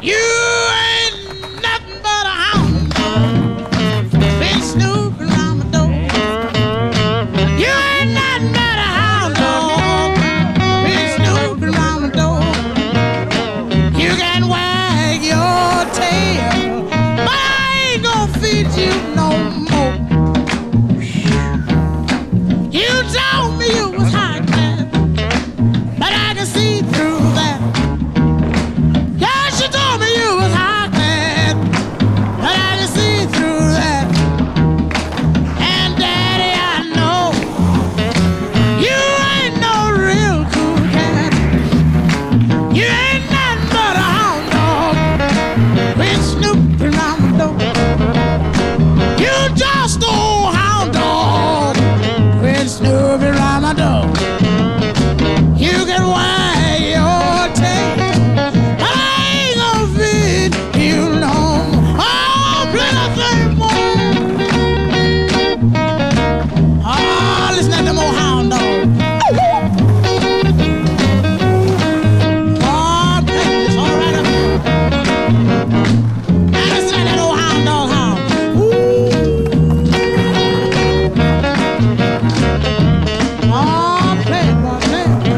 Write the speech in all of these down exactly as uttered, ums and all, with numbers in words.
You ain't nothing but a hound dog. Been snooping around my door. You ain't nothing but a hound dog. Been snooping around my door. You can wag your tail, but I ain't gonna feed you no more. You told me you was high class, but I can see through that. Yes, you told me you was high class, but I can see through that. And Daddy, I know you ain't no real cool cat. You ain't nothing but a hound dog. Been snooping around the door. You just old hound dog. Been snooping around my door. You can wag your tail, but I ain't gonna feed you no more. Oh, play that thing more. Oh, listen to them old hound dogs. Oh, play this all right up here. Now listen to that old hound dog howl. Oh, play it, boy, play it.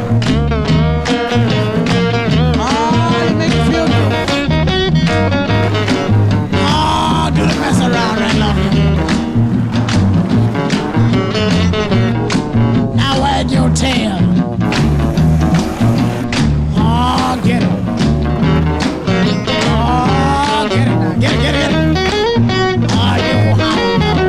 Oh, you make me feel good. Oh, do the mess around right now. Now wag your tail. Oh, get it. Oh, get it now. Get it, get it, get it. Oh, you hound dog.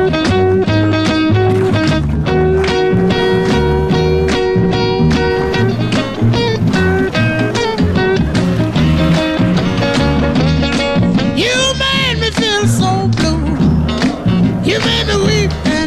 You made me feel so blue. You made me weep